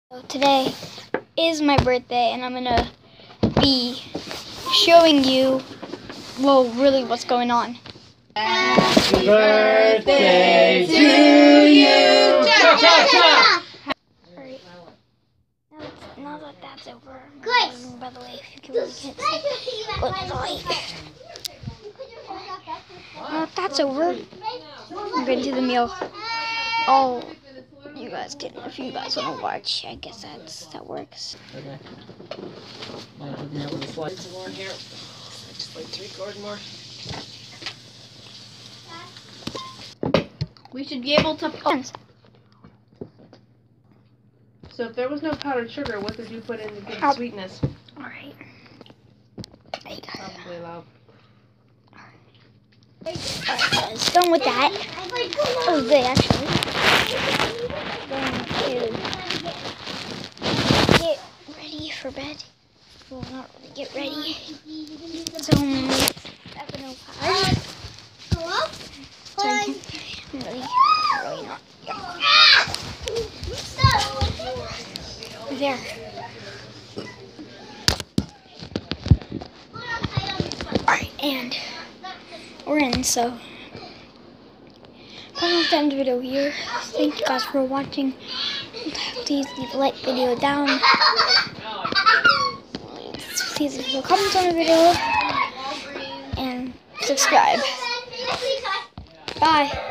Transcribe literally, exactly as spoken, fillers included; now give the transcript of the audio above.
So today is my birthday, and I'm gonna be showing you, well, really what's going on. Happy birthday to you! Cha cha cha! Alright. Now, that's, now that that's over, Grace! um, by the way, if you can really can't see, look at the light. Now that that's over, I'm going to the meal. Oh, you guys can, if you guys want to watch, I guess that's that works. Okay. Might hook me up with a slice of more here. I just like to record more. We should be able to. Oh. So if there was no powdered sugar, what did you put in to give Oh. the sweetness? Alright. There you go. Probably low. Alright guys, done with that. That was good actually. Going to get ready for bed. Well, not really get ready. Some Evanil powder. Hello? So I can really, really not. Yeah. There. Alright, and we're in, so I'm going to end the video here. Thank you guys for watching. Please leave a like video down. Please leave a comment on the video. And subscribe. Bye.